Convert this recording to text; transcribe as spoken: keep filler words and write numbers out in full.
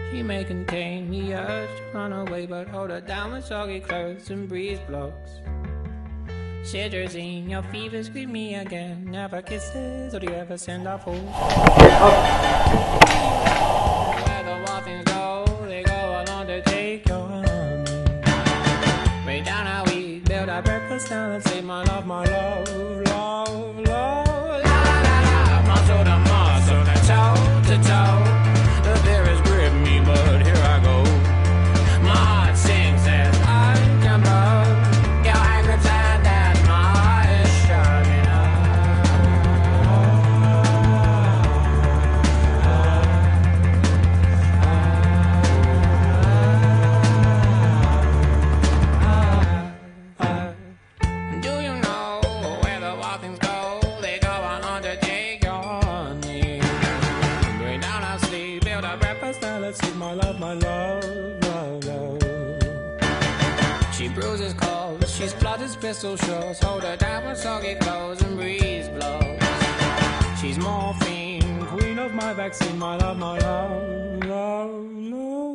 He may contain the urge to run away, but hold her down with soggy clothes and breeze blocks. Cetirizine, your fevers greet me again. Never kisses, or do you ever send off fools? Where the wild things go, they go along to take your honey. Way down how we build our breakfast down and say, my love, my love, love, love. La la la la, muscle to muscle, to toe to toe. The fear grip me, but here I go. My heart sings as I jump up. Girl, I pretend that my heart is shining up. Do you know where the wild things go? They go on under take your honey. Bring down our sleep, build our breakfast, now let's eat. My love, my love, love, love. She bruises calls, she splutters pistol shots. Hold her down with soggy clothes and breeze blows. She's morphine, queen of my vaccine. My love, my love, love, love.